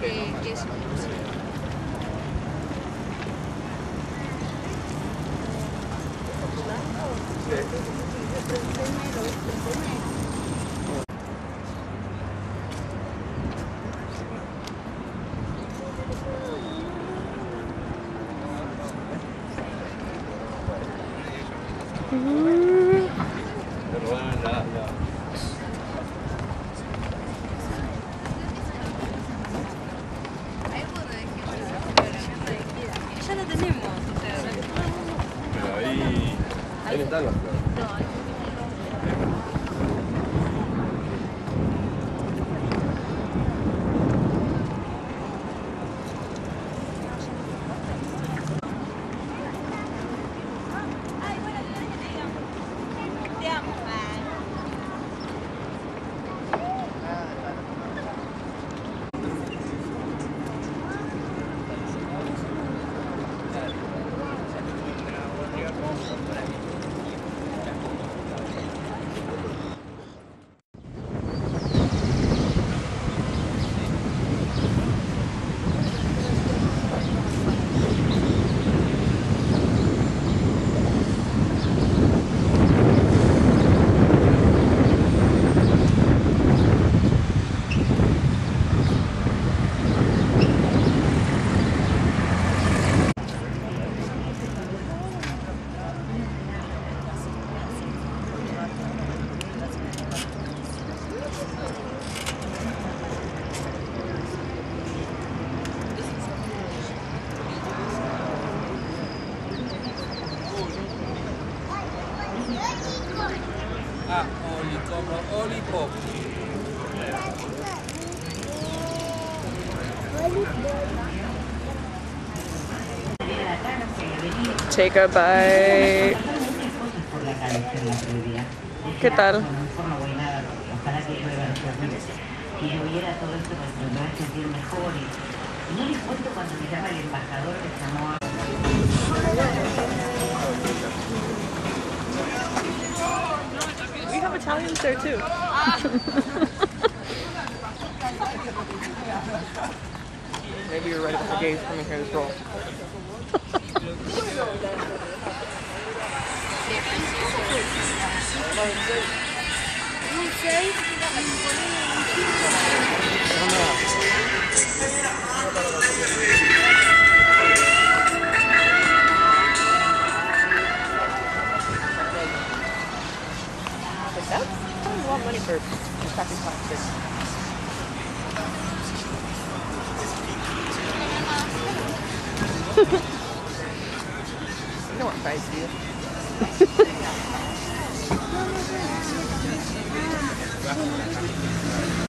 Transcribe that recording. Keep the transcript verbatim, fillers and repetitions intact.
de queso. Ya lo tenemos. Pero ahí... Ahí están las flores. Ah, oli, como oli pop. Take a bite. ¿Qué tal? Ojalá que llueva y lloviera todo esto para me va a sentir mejor. Y no les cuento cuando me llama el embajador que llamó a... We have Italians there too. Maybe you're right about the gays coming here as well. But that's kind of a lot of money for packing plastic. You know what fries do.